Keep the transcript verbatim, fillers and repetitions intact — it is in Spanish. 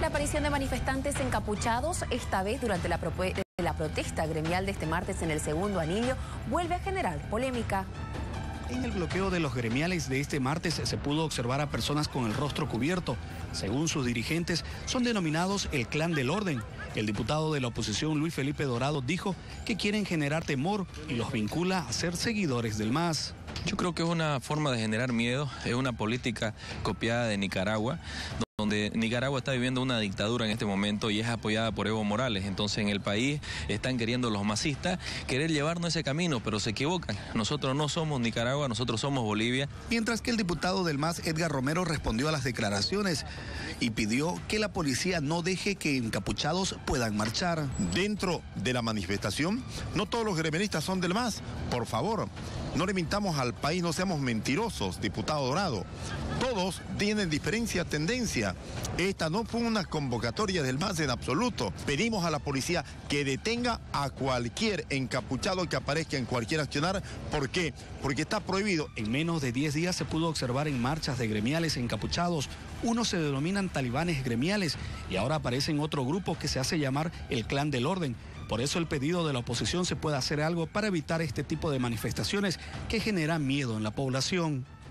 La aparición de manifestantes encapuchados, esta vez durante la, la protesta gremial de este martes en el segundo anillo, vuelve a generar polémica. En el bloqueo de los gremiales de este martes se pudo observar a personas con el rostro cubierto. Según sus dirigentes, son denominados el Clan del Orden. El diputado de la oposición, Luis Felipe Dorado, dijo que quieren generar temor y los vincula a ser seguidores del M A S. Yo creo que es una forma de generar miedo, es una política copiada de Nicaragua, donde Nicaragua está viviendo una dictadura en este momento y es apoyada por Evo Morales. Entonces en el país están queriendo los masistas querer llevarnos ese camino, pero se equivocan. Nosotros no somos Nicaragua, nosotros somos Bolivia. Mientras que el diputado del M A S, Edgar Romero, respondió a las declaraciones y pidió que la policía no deje que encapuchados puedan marchar. Dentro de la manifestación, no todos los gremialistas son del M A S. Por favor, no le mintamos al país, no seamos mentirosos, diputado Dorado. Todos tienen diferencia, tendencia. Esta no fue una convocatoria del M A S en absoluto. Pedimos a la policía que detenga a cualquier encapuchado que aparezca en cualquier accionar. ¿Por qué? Porque está prohibido. En menos de diez días se pudo observar en marchas de gremiales encapuchados. Unos se denominan talibanes gremiales y ahora aparecen otro grupo que se hace llamar el Clan del Orden. Por eso el pedido de la oposición se puede hacer algo para evitar este tipo de manifestaciones que generan miedo en la población.